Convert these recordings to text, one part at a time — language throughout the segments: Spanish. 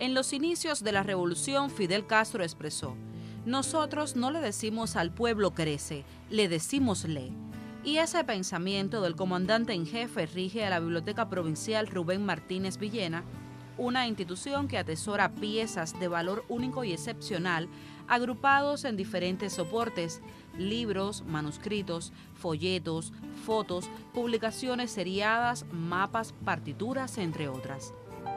En los inicios de la revolución, Fidel Castro expresó: nosotros no le decimos al pueblo crece, le decimos lee. Y ese pensamiento del comandante en jefe rige a la Biblioteca Provincial Rubén Martínez Villena, una institución que atesora piezas de valor único y excepcional agrupados en diferentes soportes: libros, manuscritos, folletos, fotos, publicaciones seriadas, mapas, partituras, entre otras.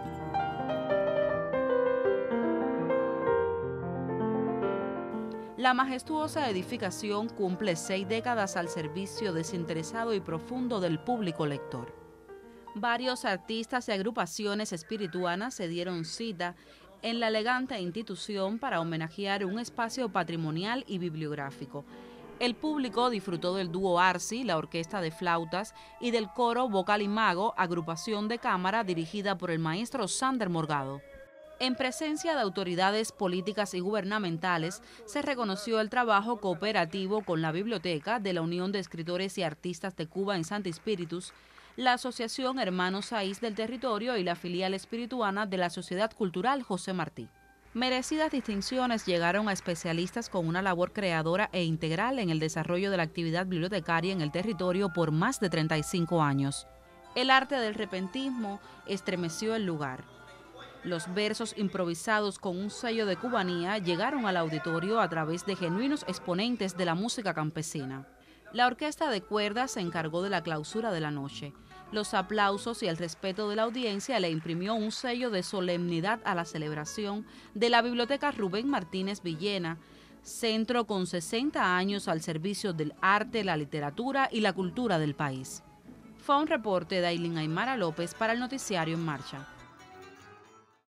La majestuosa edificación cumple 6 décadas al servicio desinteresado y profundo del público lector. Varios artistas y agrupaciones espirituanas se dieron cita en la elegante institución para homenajear un espacio patrimonial y bibliográfico. El público disfrutó del dúo Arsi, la orquesta de flautas, y del coro Vocal y Mago, agrupación de cámara dirigida por el maestro Sander Morgado. En presencia de autoridades políticas y gubernamentales, se reconoció el trabajo cooperativo con la Biblioteca de la Unión de Escritores y Artistas de Cuba en Santi Spíritus, la Asociación Hermanos Saiz del Territorio y la filial espirituana de la Sociedad Cultural José Martí. Merecidas distinciones llegaron a especialistas con una labor creadora e integral en el desarrollo de la actividad bibliotecaria en el territorio por más de 35 años. El arte del repentismo estremeció el lugar. Los versos improvisados con un sello de cubanía llegaron al auditorio a través de genuinos exponentes de la música campesina. La orquesta de cuerdas se encargó de la clausura de la noche. Los aplausos y el respeto de la audiencia le imprimió un sello de solemnidad a la celebración de la Biblioteca Rubén Martínez Villena, centro con 60 años al servicio del arte, la literatura y la cultura del país. Fue un reporte de Aylin Aymara López para el Noticiario En Marcha.